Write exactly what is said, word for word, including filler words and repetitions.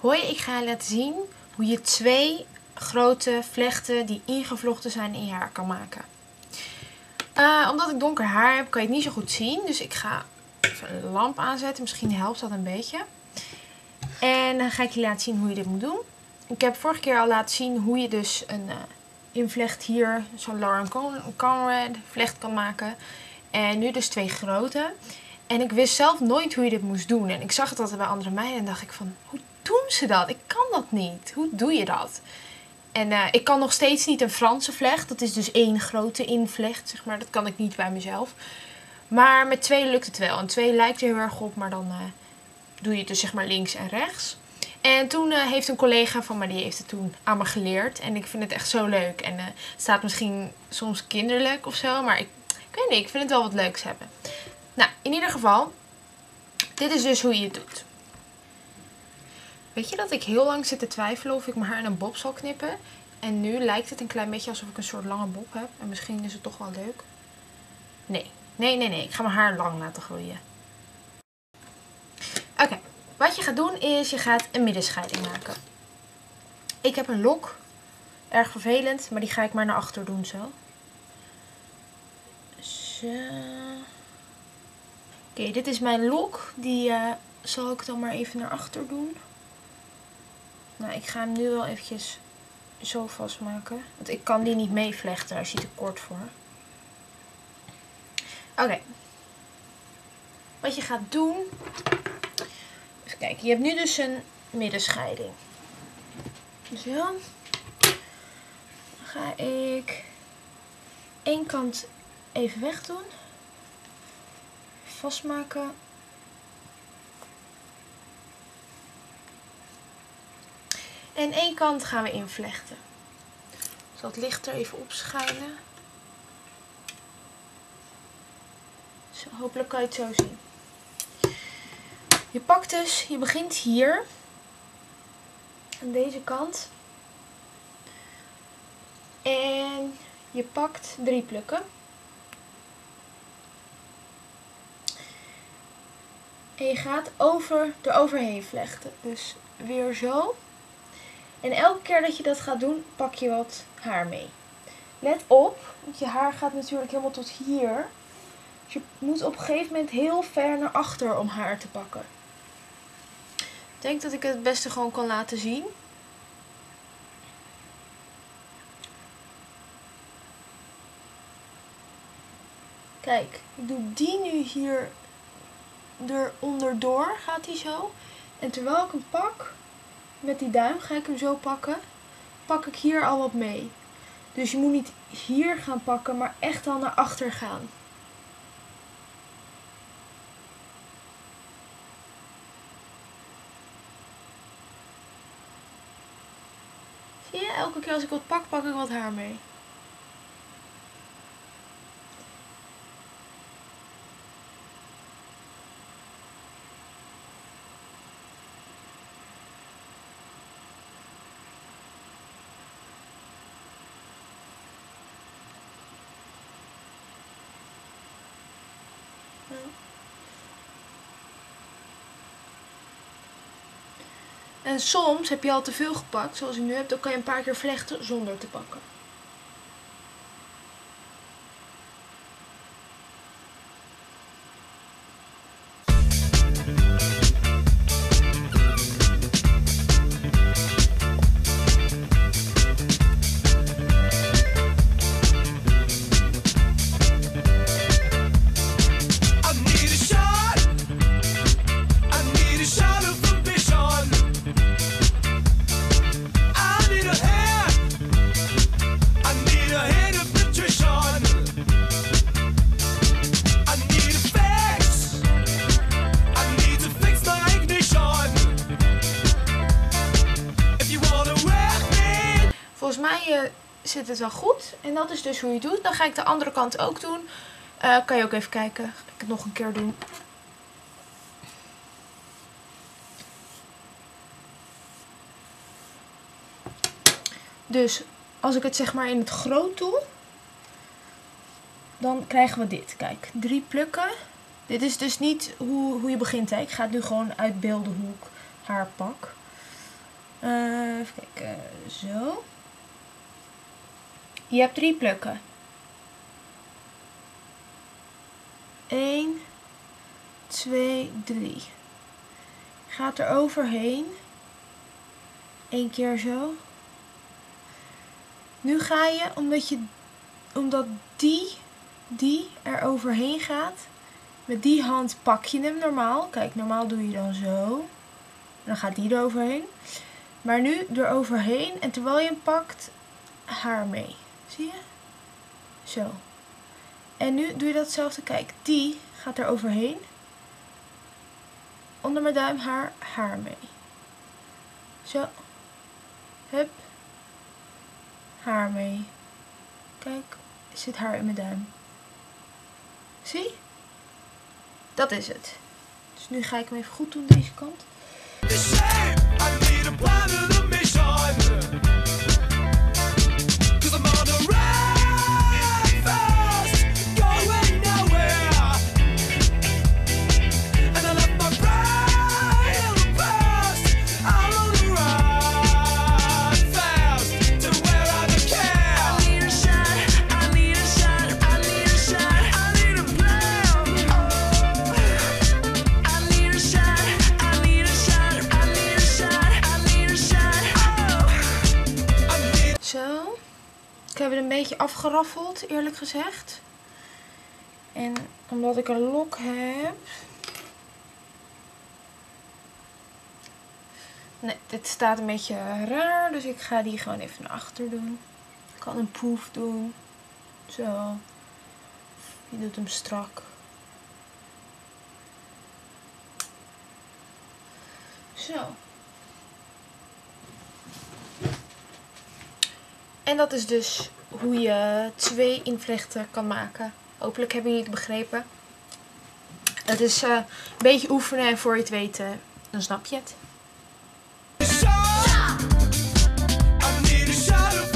Hoi, ik ga je laten zien hoe je twee grote vlechten die ingevlochten zijn in je haar kan maken. Uh, omdat ik donker haar heb, kan je het niet zo goed zien. Dus ik ga even een lamp aanzetten. Misschien helpt dat een beetje. En dan ga ik je laten zien hoe je dit moet doen. Ik heb vorige keer al laten zien hoe je dus een uh, invlecht hier, zo'n Lauren Conrad vlecht kan maken. En nu dus twee grote. En ik wist zelf nooit hoe je dit moest doen. En ik zag het altijd bij andere meiden en dacht ik van, hoe doen ze dat? Ik kan dat niet. Hoe doe je dat? En uh, ik kan nog steeds niet een Franse vlecht. Dat is dus één grote invlecht, zeg maar. Dat kan ik niet bij mezelf. Maar met twee lukt het wel. En twee lijkt er heel erg op, maar dan uh, doe je het dus zeg maar links en rechts. En toen uh, heeft een collega van mij, die heeft het toen aan me geleerd. En ik vind het echt zo leuk. En uh, het staat misschien soms kinderlijk of zo, maar ik, ik weet niet, ik vind het wel wat leuks hebben. Nou, in ieder geval, dit is dus hoe je het doet. Weet je dat ik heel lang zit te twijfelen of ik mijn haar in een bob zal knippen? En nu lijkt het een klein beetje alsof ik een soort lange bob heb. En misschien is het toch wel leuk. Nee, nee, nee, nee. Ik ga mijn haar lang laten groeien. Oké, okay. Wat je gaat doen is, je gaat een middenscheiding maken. Ik heb een lok. Erg vervelend, maar die ga ik maar naar achter doen zo. Zo. Oké, okay, dit is mijn lok. Die uh, zal ik dan maar even naar achter doen. Nou, ik ga hem nu wel eventjes zo vastmaken. Want ik kan die niet meevlechten, daar is hij te kort voor. Oké. Okay. Wat je gaat doen. Even kijken, je hebt nu dus een middenscheiding. Zo. Dan ga ik één kant even wegdoen. Vastmaken. En één kant gaan we invlechten. Ik zal het licht er even opschijnen. Zo, hopelijk kan je het zo zien. Je pakt dus, je begint hier. Aan deze kant. En je pakt drie plukken. En je gaat over, er overheen vlechten. Dus weer zo. En elke keer dat je dat gaat doen, pak je wat haar mee. Let op, want je haar gaat natuurlijk helemaal tot hier. Dus je moet op een gegeven moment heel ver naar achter om haar te pakken. Ik denk dat ik het het beste gewoon kan laten zien. Kijk, ik doe die nu hier eronder door, gaat die zo. En terwijl ik hem pak, met die duim ga ik hem zo pakken, pak ik hier al wat mee. Dus je moet niet hier gaan pakken, maar echt al naar achter gaan. Zie je, elke keer als ik wat pak, pak ik wat haar mee. En soms heb je al te veel gepakt, zoals ik nu heb, dan kan je een paar keer vlechten zonder te pakken. Volgens mij uh, zit het wel goed. En dat is dus hoe je het doet. Dan ga ik de andere kant ook doen. Uh, kan je ook even kijken. Ga ik het nog een keer doen. Dus als ik het zeg maar in het groot doe. Dan krijgen we dit. Kijk, drie plukken. Dit is dus niet hoe, hoe je begint. Hè. Ik ga het nu gewoon uitbeelden hoe ik haar pak. Uh, even kijken. Zo. Je hebt drie plukken. één, twee, drie. Gaat er overheen. Eén keer zo. Nu ga je, omdat, je, omdat die, die er overheen gaat, met die hand pak je hem normaal. Kijk, normaal doe je dan zo. Dan gaat die er overheen. Maar nu er overheen en terwijl je hem pakt, haar mee. Zie je? Zo. En nu doe je datzelfde. Kijk, die gaat er overheen. Onder mijn duim haar, haar mee. Zo. Hup. Haar mee. Kijk, er zit haar in mijn duim. Zie? Dat is het. Dus nu ga ik hem even goed doen deze kant. Ik heb het een beetje afgeraffeld, eerlijk gezegd. En omdat ik een lok heb... Nee, dit staat een beetje raar. Dus ik ga die gewoon even naar achter doen. Ik kan een poef doen. Zo. Je doet hem strak. Zo. En dat is dus hoe je twee invlechten kan maken. Hopelijk hebben jullie het begrepen. Het is uh, een beetje oefenen en voor je het weet, uh, dan snap je het.